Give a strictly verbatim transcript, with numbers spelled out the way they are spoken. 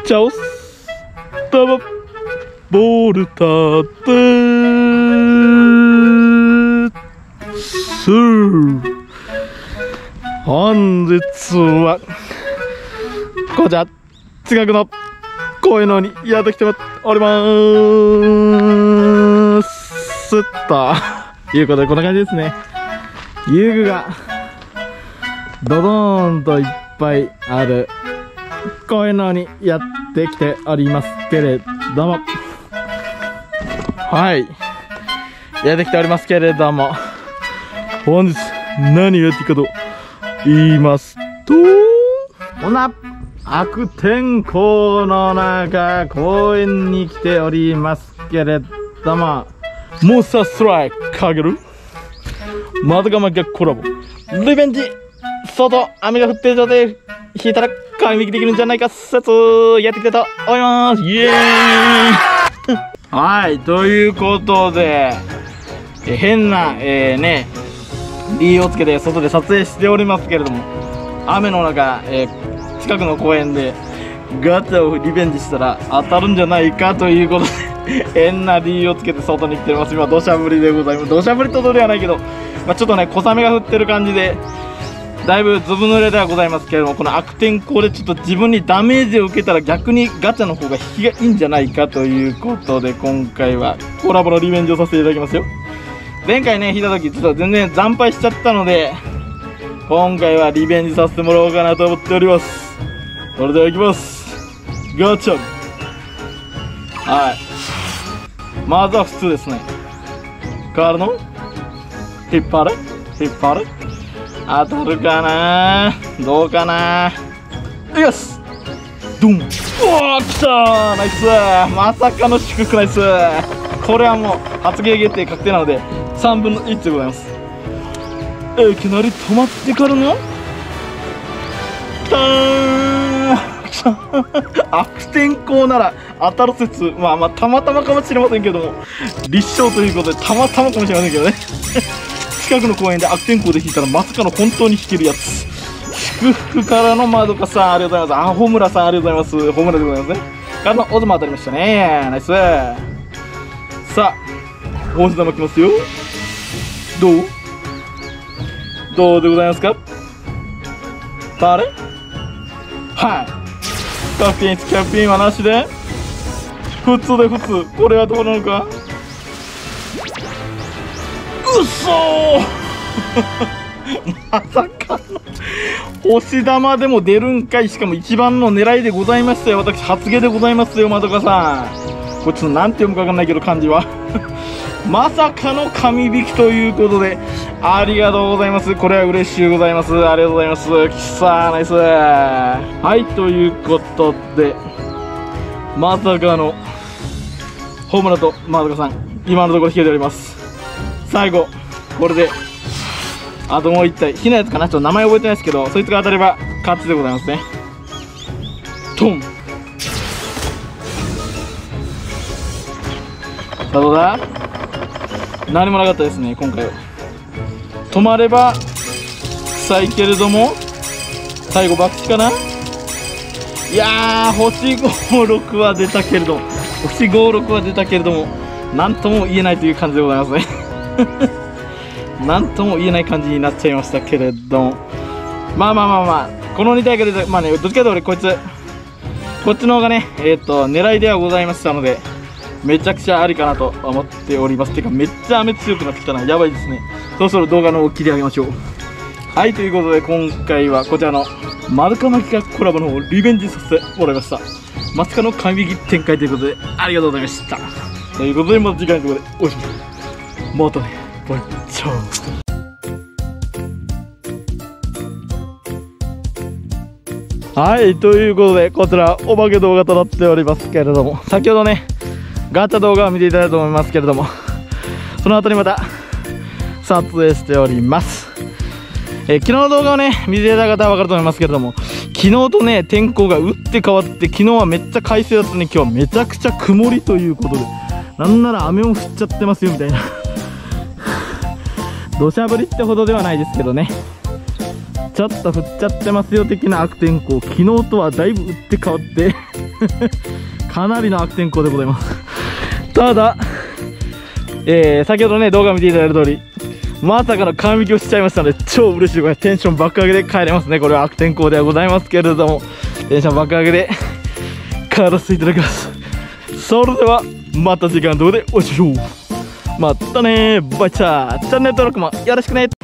チャオスタバボルタです本日はこちら近くの公園の方にやってきておりますということで、こんな感じですね。遊具がドドーンといっぱいある公園の方にやってきておりますけれども、はい、やってきておりますけれども、本日何をやっていくかと言いますと、こんな悪天候の中公園に来ておりますけれども、モンスターストライクかけるまどかまきコラボリベンジ、外雨が降ってる状態で引いたら神引きできるんじゃないか説やっていきたいと思います。イエーイはい、ということでえ変な、えー、ね理由をつけて外で撮影しておりますけれども、雨の中、えー、近くの公園でガチャをリベンジしたら当たるんじゃないかということで変な理由をつけて外に来てます。今土砂降りでございます。土砂降りとどではないけど、まあ、ちょっとね小雨が降ってる感じでだいぶずぶ濡れではございますけれども、この悪天候でちょっと自分にダメージを受けたら逆にガチャの方が引きがいいんじゃないかということで、今回はコラボのリベンジをさせていただきますよ。前回ね引いた時ちょっと全然惨敗しちゃったので、今回はリベンジさせてもらおうかなと思っております。それではいきます、ガチャ。はい、まずは普通ですね。からの引っ張れ引っ張れ当たるかな、どうかな。よしドン、おー来たー、ナイスー、まさかの祝福ナイスー。これはもう発芸決定確定なのでさんぶんのいちでございます。いきなり止まってからのターン悪天候なら当たる説、まあまあたまたまかもしれませんけども、立証ということでたまたまかもしれませんけどね近くの公園で悪天候で引いたらまさかの本当に引けるやつ。祝福からのまどかさんありがとうございます。あ、ホムラさんありがとうございます。ホムラでございますね。からのオズも当たりましたね。ナイス。さあおじ玉きますよ。どうどうでございますか。あれはい、カフェインキャフェインはなしで普通で普通。これはどうなのか。うそーまさかの星玉でも出るんかい。しかも一番の狙いでございましたよ。私発言でございますよ。まどかさん、これちょっと何て読むか分かんないけど漢字はまさかの神引きということでありがとうございます。これは嬉しいございます。ありがとうございます。きさーナイス。はい、ということでまさかのホームランとまどかさん今のところ引けております。最後これであともういち体火のやつかな、ちょっと名前覚えてないですけど、そいつが当たれば勝ちでございますね。トン。さあどうだ、何もなかったですね今回は。止まれば臭いけれども最後バッチかな。いやー星ごろくは出たけれども星ごろくは出たけれども何とも言えないという感じでございますね何とも言えない感じになっちゃいましたけれども、まあまあまあまあこのに体が出た、まあねどっちかというと俺こいつこっちの方がねえっと狙いではございましたのでめちゃくちゃありかなと思っております。てかめっちゃ雨強くなってきたな、やばいですね。そろそろ動画の方切り上げましょう。はい、ということで今回はこちらのまどかまきがコラボの方をリベンジさせてもらいました。まさかの神引き展開ということでありがとうございました。ということでまた次回の動画でお会いしましょう。またね、バイチャー。はい、ということでこちらお化け動画となっておりますけれども、先ほどねガチャ動画を見ていただいたと思いますけれども、その後にまた撮影しております。えー、昨日の動画をね見ていただいた方は分かると思いますけれども、昨日とね天候が打って変わって、昨日はめっちゃ快晴だったのに今日はめちゃくちゃ曇りということで、なんなら雨も降っちゃってますよみたいな土砂降りってほどではないですけどね、ちょっと降っちゃってますよ的な悪天候。昨日とはだいぶ打って変わってかなりの悪天候でございます。ただ、えー、先ほどね動画見ていただいた通りまさかの感引きをしちゃいましたので、超嬉しい。これテンション爆上げで帰れますね。これは悪天候ではございますけれども、テンション爆上げで帰らせていただきます。それではまた次回の動画でお会いしましょう。またねー、バイチャー。チャンネル登録もよろしくね。